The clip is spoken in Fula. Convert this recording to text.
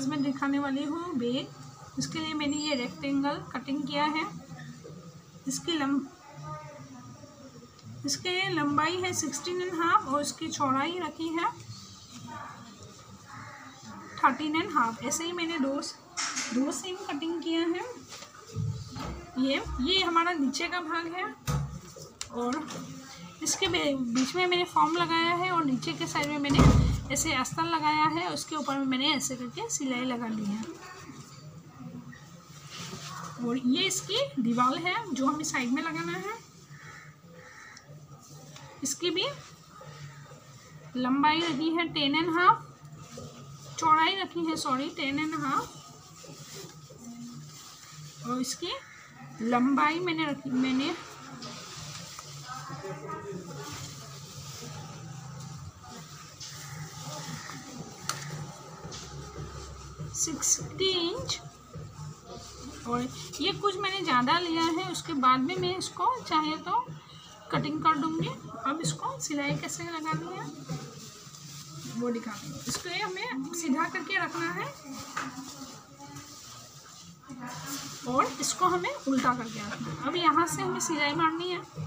आज मैं दिखाने वाली हूँ बैग। इसके लिए मैंने ये रेक्टेंगल कटिंग किया है। इसकी लंबाई है 16.5 और इसकी चौड़ाई रखी है 13.5। ऐसे ही मैंने दो सेम कटिंग किया है। ये हमारा नीचे का भाग है और इसके बीच में मैंने फॉर्म लगाया है और नीचे के साइड में मैंने ऐसे अस्तर लगाया है। उसके ऊपर में मैंने ऐसे करके सिलाई लगा ली है। और ये इसकी दीवार है जो हमें साइड में लगाना है। इसकी भी लंबाई रखी है 10.5, चौड़ाई रखी है 10.5 और इसकी लंबाई मैंने 60 इंच। और ये कुछ मैंने ज़्यादा लिया है, उसके बाद में मैं इसको चाहे तो कटिंग कर दूंगी। अब इसको सिलाई कैसे लगानी है वो दिखाऊंगी। इसको हमें सीधा करके रखना है और इसको हमें उल्टा करके रखना है। अब यहाँ से हमें सिलाई मारनी है।